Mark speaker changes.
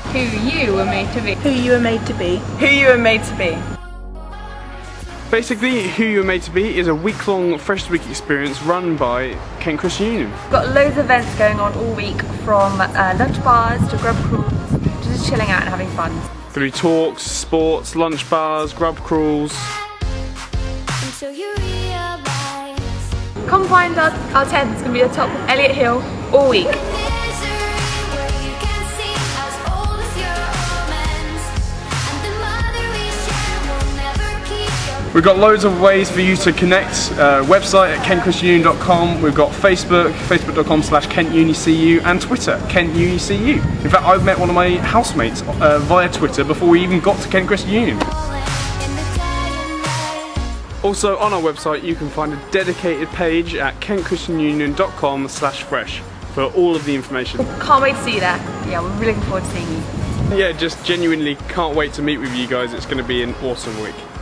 Speaker 1: Who you were made to be.
Speaker 2: Who you were made to be.
Speaker 3: Who you were made to be.
Speaker 4: Basically, Who You Were Made to Be is a week-long Freshers Week experience run by Kent Christian Union.
Speaker 3: We've got loads of events going on all week, from lunch bars to grub crawls to just chilling out and having fun.
Speaker 4: There'll be talks, sports, lunch bars, grub crawls.
Speaker 1: Come find us, our tent is going to be atop Elliot Hill all week.
Speaker 4: We've got loads of ways for you to connect. Website at kentchristianunion.com. We've got Facebook, facebook.com/KentUniCU, and Twitter, KentUniCU. In fact, I've met one of my housemates via Twitter before we even got to Kent Christian Union. Also, on our website, you can find a dedicated page at kentchristianunion.com/fresh for all of the information.
Speaker 3: Can't wait to see you there. Yeah, we're really looking forward to seeing you.
Speaker 4: Yeah, just genuinely can't wait to meet with you guys. It's going to be an awesome week.